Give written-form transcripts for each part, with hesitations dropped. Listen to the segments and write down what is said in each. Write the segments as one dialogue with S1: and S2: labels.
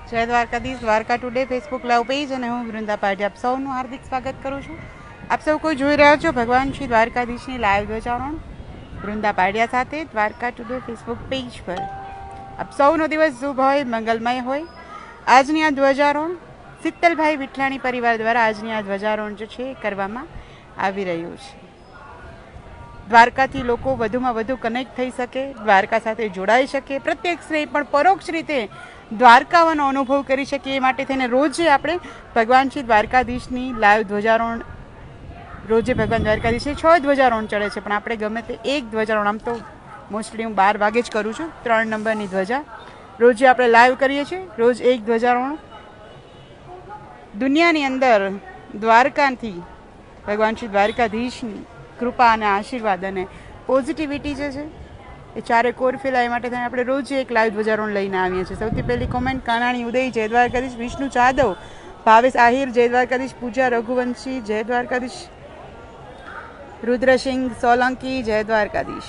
S1: જય Dwarkadhish. Dwarka today Facebook live page અને હું વૃંદા પાટી આપ સૌનું હાર્દિક સ્વાગત કરું છું. આપ સૌ કોઈ જોઈ રહ્યા છો ભગવાન શ્રી દ્વારકાધીશની લાઈવ ધ્વજારોહણ વૃંદા પાડિયા સાથે દ્વારકા ટુડે ફેસબુક પેજ પર. આપ સૌનો દિવસ શુભ હોય, મંગલમય હોય. આજની આ ધ્વજારોહણ શીતલભાઈ વિઠલાણી પરિવાર દ્વારા આજની આ ધ્વજારોહણ જે છે કરવામાં આવી રહ્યું છે. દ્વારકાથી લોકો વધુમાં વધુ કનેક્ટ થઈ શકે, દ્વારકા સાથે જોડાઈ શકે, પ્રત્યક્ષ નહીં પણ પરોક્ષ રીતે દ્વારકાવાનો અનુભવ કરી શકીએ. એ માટે થઈને રોજે આપણે ભગવાન શ્રી દ્વારકાધીશની લાઈવ ધ્વજારોહણ રોજે ભગવાન દ્વારકાધીશે 6 ધ્વજારોહણ ચડે છે, પણ આપણે ગમે તે એક ધ્વજારોહણ, આમ તો મોસ્ટલી હું 12 વાગે જ કરું છું, 3 નંબરની ધ્વજા રોજે આપણે લાઈવ કરીએ છીએ. રોજ એક ધ્વજારોહણ દુનિયાની અંદર દ્વારકાથી ભગવાન શ્રી દ્વારકાધીશની કૃપા અને આશીર્વાદ અને પોઝિટિવિટી જે છે એ ચારે કોર ફેલાય માટે થઈને આપણે રોજ એક લાઈવ ધ્વજારોહણ લઈને આવીએ છીએ. સૌથી પહેલી કોમેન્ટ કાનાણી ઉદય જય દ્વારકાધીશ, વિષ્ણુ જાદવ, ભાવેશ આહિર જય દ્વારકાધીશ, પૂજા રઘુવંશી જય દ્વારકાધીશ, રુદ્રસિંહ સોલંકી જય દ્વારકાધીશ,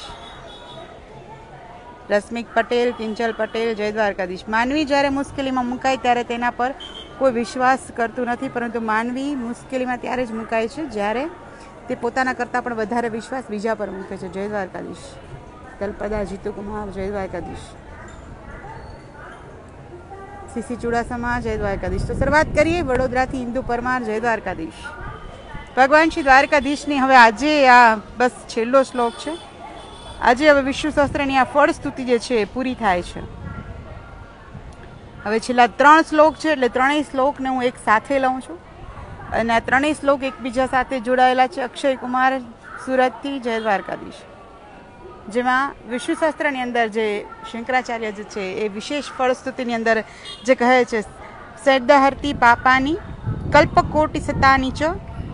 S1: રશ્મિક પટેલ, કિંજલ પટેલ જય દ્વારકાધીશ. માનવી જ્યારે મુશ્કેલીમાં મુકાય ત્યારે તેના પર કોઈ વિશ્વાસ કરતું નથી, પરંતુ માનવી મુશ્કેલીમાં ત્યારે જ મુકાય છે જ્યારે તે પોતાના કરતાં પણ વધારે વિશ્વાસ બીજા પર મૂકે છે. જય દ્વારકાધીશ. કલ્પદા જીતુકુમાર જય દ્વારકાધીશ, સીસી ચુડાસમા જય દ્વારકાધીશ. તો શરૂઆત કરીએ વડોદરાથી ઇન્દુ પરમાર જય દ્વારકાધીશ. ભગવાન શ્રી દ્વારકાધીશની હવે આજે આ બસ છેલ્લો શ્લોક છે. આજે હવે વિષ્ણુ સહસ્ત્રની આ ફળ સ્તુતિ જે છે એ પૂરી થાય છે. હવે છેલ્લા 3 શ્લોક છે, એટલે 3 શ્લોકને હું એક સાથે લઉં છું અને આ 3 શ્લોક એકબીજા સાથે જોડાયેલા છે. અક્ષય કુમાર સુરતથી જય દ્વારકાધીશ. જેમાં વિષ્ણુ સહસ્ત્રની અંદર જે શંકરાચાર્ય જે છે એ વિશેષ ફળસ્તુતિની અંદર જે કહે છે, સૈદહર્તી પાપાની કલ્પકોટિ સતાની ચ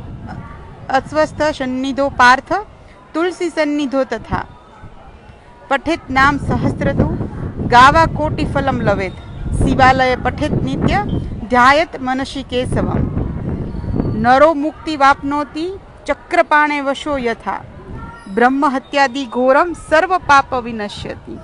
S1: અસ્વસ્થ સન્નિધો પાર્થ તુલસી સન્નિધો તથા પઠેત નામ સહસ્ત્રતુ ગાવા કોટિ ફલમ લવેત શિવાલય પઠેત નિત્ય ધ્યાયત મનસી કેશવમ નરો મુક્તિ વાપનોતી ચક્રપાણે વશો યથા બ્રહ્મ હત્યાદિ ઘોરમ સર્વ પાપ વિનશ્યતિ.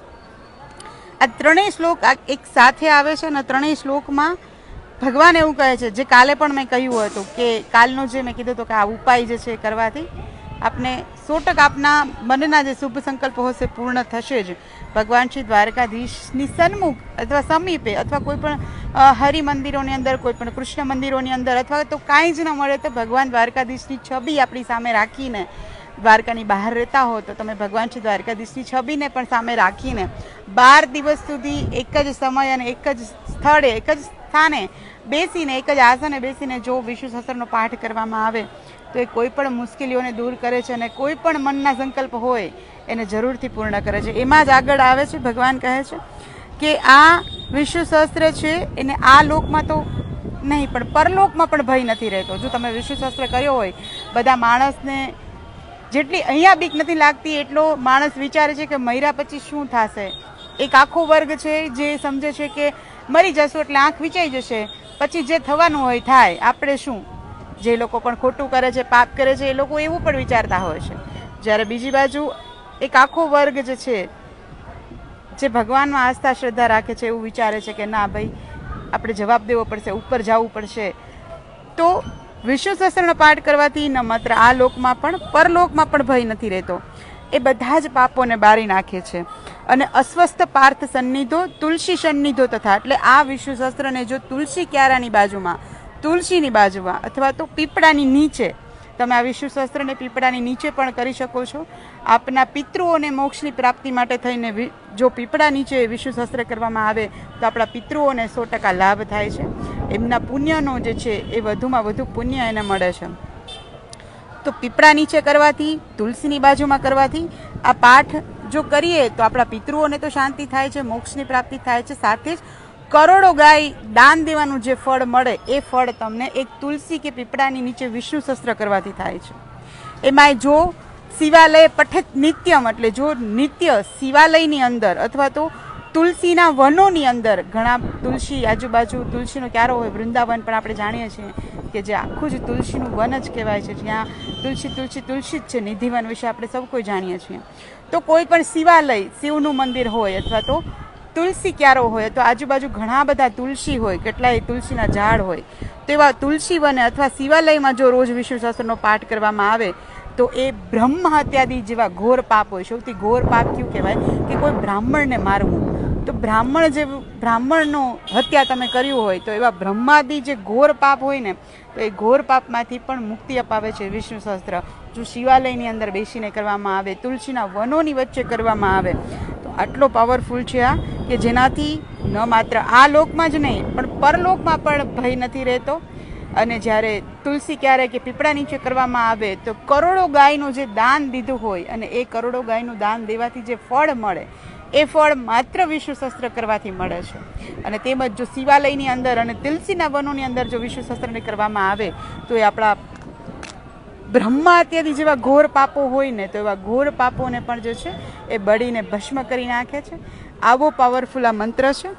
S1: આ 3 શ્લોક એક સાથે આવે છે અને 3 શ્લોકમાં ભગવાન એવું કહે છે, જે કાલે પણ મેં કહ્યું હતું કે કાલનો જે મેં કીધું હતું કે આ ઉપાય જે છે કરવાથી આપને 100% આપના મનના જે શુભ સંકલ્પો હશે પૂર્ણ થશે જ. ભગવાન શ્રી દ્વારકાધીશની સન્મુખ અથવા સમીપે અથવા કોઈ પણ હરિ મંદિરોની અંદર, કોઈ પણ કૃષ્ણ મંદિરોની અંદર અથવા તો કાંઈ જ ન મળે તો ભગવાન દ્વારકાધીશની છબી આપણી સામે રાખીને દ્વારકાની બહાર રહેતા હો તો તમે ભગવાન શ્રી દ્વારકાધીશની છબીને પણ સામે રાખીને 12 દિવસ સુધી એક જ સમય અને એક જ સ્થળે એક જ સ્થાને બેસીને એક જ આસને બેસીને જો વિષ્ણુ સહસ્ત્રનો પાઠ કરવામાં આવે તો એ કોઈ પણ મુશ્કેલીઓને દૂર કરે છે અને કોઈ પણ મનના સંકલ્પ હોય એને જરૂરથી પૂર્ણ કરે છે. એમાં જ આગળ આવે છે, ભગવાન કહે છે કે આ વિષ્ણુ સહસ્ત્ર છે એને આ લોકમાં તો નહીં પણ પરલોકમાં પણ ભય નથી રહેતો. જો તમે વિષ્ણુ સહસ્ત્ર કર્યો હોય, બધા માણસને જેટલી અહીંયા બીક નથી લાગતી એટલો માણસ વિચારે છે કે મર્યા પછી શું થશે. એક આખો વર્ગ છે જે સમજે છે કે મરી જશું એટલે આંખ વિચાઈ જશે, પછી જે થવાનું હોય થાય, આપણે શું. જે લોકો પણ ખોટું કરે છે, પાપ કરે છે, એ લોકો એવું પણ વિચારતા હોય છે. જ્યારે બીજી બાજુ એક આખો વર્ગ જે છે જે ભગવાનમાં આસ્થા શ્રદ્ધા રાખે છે એવું વિચારે છે કે ના ભાઈ આપણે જવાબ દેવો પડશે, ઉપર જવું પડશે. તો વિષ્ણુ સહસ્ત્રનો પાઠ કરવાથી ન માત્ર આ લોકમાં પણ પરલોકમાં પણ ભય નથી રહેતો. એ બધા જ પાપોને બારી નાખે છે. અને અસ્વસ્થ પાર્થ સન્નિધો તુલસી સન્નિધો તથા, એટલે આ વિષ્ણુ સહસ્ત્રને જો તુલસી ક્યારાની બાજુમાં, તુલસીની બાજુમાં અથવા તો પીપળાની નીચે, તમે આ વિષ્ણુ સહસ્ત્રને પીપળાની નીચે પણ કરી શકો છો. આપના પિતૃઓને મોક્ષની પ્રાપ્તિ માટે થઈને જો પીપળા નીચે વિષ્ણુ સહસ્ત્ર કરવામાં આવે તો આપણા પિતૃઓને 100% લાભ થાય છે. એમના પુણ્યનો જે છે એ વધુમાં વધુ પુણ્ય એને મળે છે. તો પીપળા નીચે કરવાથી, તુલસીની બાજુમાં કરવાથી આ પાઠ જો કરીએ તો આપણા પિતૃઓને તો શાંતિ થાય છે, મોક્ષની પ્રાપ્તિ થાય છે, સાથે જ કરોડો ગાય દાન દેવાનું જે ફળ મળે એ ફળ તમને એક તુલસી કે પીપળાની નીચે વિષ્ણુ સહસ્ત્ર કરવાથી થાય છે. એમાંય જો શિવાલય પઠેત નિત્યમ, એટલે જો નિત્ય શિવાલયની અંદર અથવા તો તુલસીના વનોની અંદર, ઘણા તુલસી આજુબાજુ તુલસીનો ક્યારો હોય, વૃંદાવન પણ આપણે જાણીએ છીએ કે જે આખું જ તુલસીનું વન જ કહેવાય છે, જ્યાં તુલસી તુલસી તુલસી જ છે. નિધિવન વિશે આપણે સૌ કોઈ જાણીએ છીએ. તો કોઈ પણ શિવાલય, શિવનું મંદિર હોય અથવા તો તુલસી ક્યારો હોય તો આજુબાજુ ઘણા બધા તુલસી હોય, કેટલાય તુલસીના ઝાડ હોય, તો એવા તુલસી વને અથવા શિવાલયમાં જો રોજ વિષ્ણુ સહસ્ત્રનો પાઠ કરવામાં આવે તો એ બ્રહ્મ હત્યાદી જેવા ઘોર પાપ હોય. સૌથી ઘોર પાપ કયું કહેવાય કે કોઈ બ્રાહ્મણને મારવું. તો બ્રાહ્મણનો હત્યા તમે કર્યું હોય તો એવા બ્રહ્માદિ જે ઘોર પાપ હોય ને, તો એ ઘોર પાપમાંથી પણ મુક્તિ અપાવે છે વિષ્ણુ સહસ્ત્ર. જો શિવાલયની અંદર બેસીને કરવામાં આવે, તુલસીના વનોની વચ્ચે કરવામાં આવે, તો આટલો પાવરફુલ છે આ કે જેનાથી ન માત્ર આ લોકમાં જ નહીં પણ પરલોકમાં પણ ભય નથી રહેતો. અને જ્યારે તુલસી ક્યારે કે પીપળા નીચે કરવામાં આવે તો કરોડો ગાયનું જે દાન દીધું હોય અને એ કરોડો ગાયનું દાન દેવાથી જે ફળ મળે એ ફળ માત્ર વિષ્ણુ સહસ્ત્ર કરવાથી મળે છે. અને તેમજ જો શિવાલયની અંદર અને તુલસીના વનોની અંદર જો વિષ્ણુ સહસ્ત્રને કરવામાં આવે તો એ આપણા બ્રહ્મા હત્યાદી જેવા ઘોર પાપો હોય ને, તો એવા ઘોર પાપોને પણ જે છે એ બળીને ભસ્મ કરી નાખે છે. આવો પાવરફુલ આ મંત્ર છે.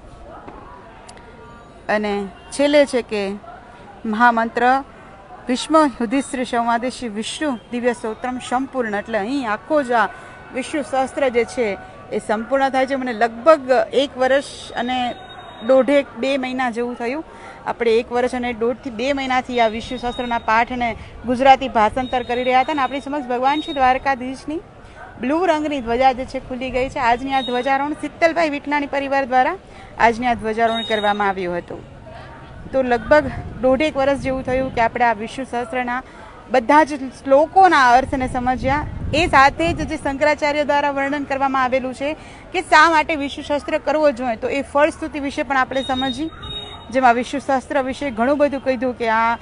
S1: અને છેલ્લે છે કે મહામંત્ર વિશ્વ યુધિષ્ઠિર સંવાદેશી વિષ્ણુ દિવ્ય સ્તોત્રમ સંપૂર્ણ. એટલે અહીં આખો જ આ વિષ્ણુ સહસ્ત્ર જે છે એ સંપૂર્ણ થાય છે. મને લગભગ 1 વર્ષ અને 1.5-2 મહિના જેવું થયું. આપણે 1 વર્ષ અને 1.5 થી 2 મહિનાથી આ વિષ્ણુ સહસ્ત્રના પાઠને ગુજરાતી ભાષાંતર કરી રહ્યા હતા. અને આપણી સમક્ષ ભગવાન શ્રી દ્વારકાધીશની બ્લુ રંગની ધ્વજા જે છે ખુલી ગઈ છે. આજની આ ધ્વજારોહણ શીતલભાઈ વિઠલાણી પરિવાર દ્વારા આજની આ ધ્વજારોહણ કરવામાં આવ્યું હતું. તો લગભગ 1.5 વર્ષ જેવું થયું કે આપણે આ વિષ્ણુ સહસ્ત્રના બધા જ શ્લોકોના અર્થને સમજ્યા. એ સાથે જ જે શંકરાચાર્ય દ્વારા વર્ણન કરવામાં આવેલું છે કે શા માટે વિષ્ણુ સહસ્ત્ર કરવો જોઈએ, તો એ ફળસ્તુતિ વિશે પણ આપણે સમજી. જેમાં વિષ્ણુ સહસ્ત્ર વિશે ઘણું બધું કીધું કે આ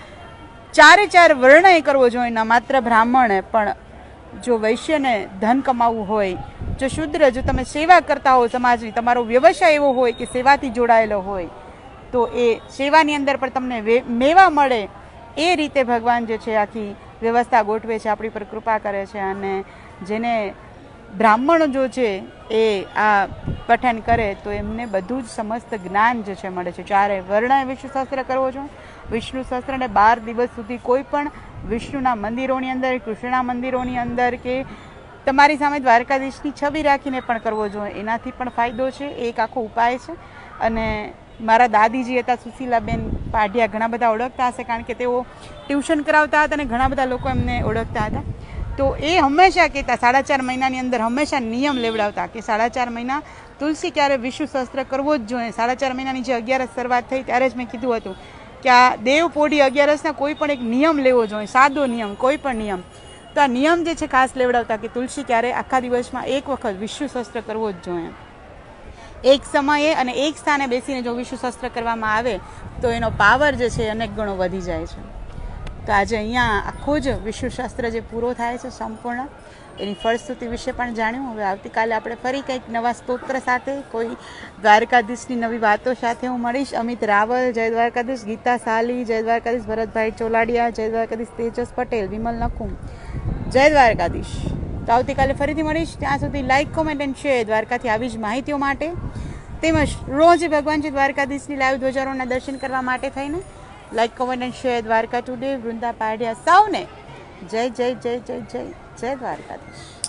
S1: 4 વર્ણય કરવો જોઈએ, ન માત્ર બ્રાહ્મણે પણ જો વૈશ્યને ધન કમાવવું હોય, જો શુદ્ર, જો તમે સેવા કરતા હો સમાજની, તમારો વ્યવસાય એવો હોય કે સેવાથી જોડાયેલો હોય, તો એ સેવાની અંદર પણ તમને મેવા મળે એ રીતે ભગવાન જે છે આખી વ્યવસ્થા ગોઠવે છે, આપણી પર કૃપા કરે છે. અને જેને બ્રાહ્મણો જો છે એ આ પઠન કરે તો એમને બધું જ સમસ્ત જ્ઞાન જે છે મળે છે. 4 વર્ણય વિષ્ણુ સહસ્ત્ર કરવો જોઈએ. વિષ્ણુ સહસ્ત્રને 12 દિવસ સુધી કોઈ પણ વિષ્ણુના મંદિરોની અંદર, કૃષ્ણના મંદિરોની અંદર કે તમારી સામે દ્વારકાધીશની છબી રાખીને પણ કરવો જોઈએ. એનાથી પણ ફાયદો છે. એ એક આખો ઉપાય છે. અને મારા દાદીજી હતા સુશીલાબેન પાઢિયા, ઘણા બધા ઓળખતા હશે કારણ કે તેઓ ટ્યુશન કરાવતા હતા અને ઘણા બધા લોકો એમને ઓળખતા હતા. તો એ હંમેશા કહેતા 4.5 મહિનાની અંદર હંમેશા નિયમ લેવડાવતા કે 4.5 મહિના તુલસી ક્યારે વિષ્ણુ સહસ્ત્ર કરવો જ જોઈએ. 4.5 મહિનાની જે 11 શરૂઆત થઈ ત્યારે જ મેં કીધું હતું કે આ દેવ પોઢી 11ના કોઈ પણ એક નિયમ લેવો જોઈએ, સાદો નિયમ, કોઈ પણ નિયમ. તો આ નિયમ જે છે ખાસ લેવડાવતા કે તુલસી ક્યારે આખા દિવસમાં 1 વખત વિષ્ણુ સહસ્ત્ર કરવો જ જોઈએ. એક સમયે અને એક સ્થાને બેસીને જો વિષ્ણુ સહસ્ત્ર કરવામાં આવે તો એનો પાવર જે છે અનેક ગણો વધી જાય છે. તો આજે અહીંયા આખો જ વિષ્ણુ સહસ્ત્ર જે પૂરો થાય છે સંપૂર્ણ, એની ફળશ્રુતિ વિશે પણ જાણ્યું. હવે આવતીકાલે આપણે ફરી કંઈક નવા સ્તોત્ર સાથે, કોઈ દ્વારકાધીશની નવી વાતો સાથે હું મળીશ. અમિત રાવલ, જય દ્વારકાધીશ. ગીતા સાલી, જય દ્વારકાધીશ. ભરતભાઈ ચોલાડિયા, જય દ્વારકાધીશ. તેજસ પટેલ, વિમલ નકુમ, જય દ્વારકાધીશ. તો આવતીકાલે ફરીથી મળીશ. ત્યાં સુધી લાઇક, કોમેન્ટ એન્ડ શેર દ્વારકાથી આવી જ માહિતીઓ માટે, તેમજ રોજ ભગવાનજી દ્વારકાધીશની લાઈવ ધ્વજારોના દર્શન કરવા માટે થઈને like, comment and share. Dwarka today, Vrunda Padhiya, સૌને જય જય જય જય જય જય દ્વારકાધીશ.